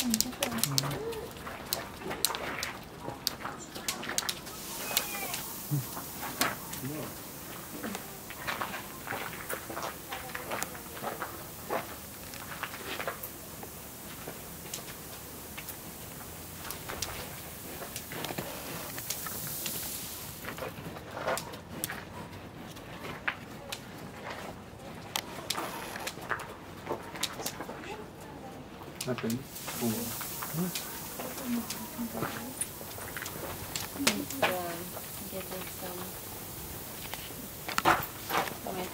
Happen. Getting some wet.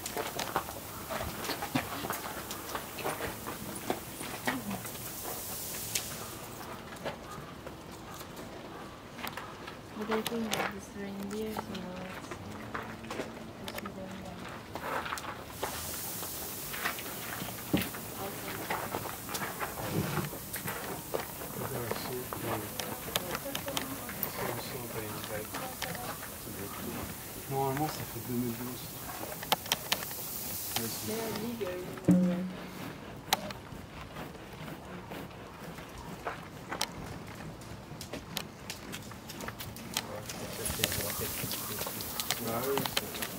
But I think that this reindeer, you know, it's we don't know. Normalement, ça fait 2012. They are bigger in Norway. Bah oui,